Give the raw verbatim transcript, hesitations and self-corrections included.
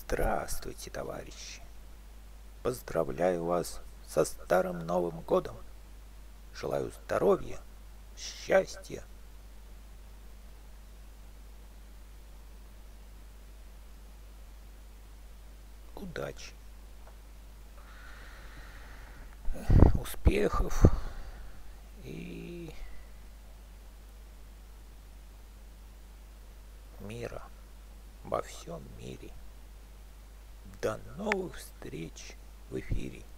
Здравствуйте, товарищи! Поздравляю вас со Старым Новым Годом! Желаю здоровья, счастья, удачи, успехов и мира во всем мире. До новых встреч в эфире.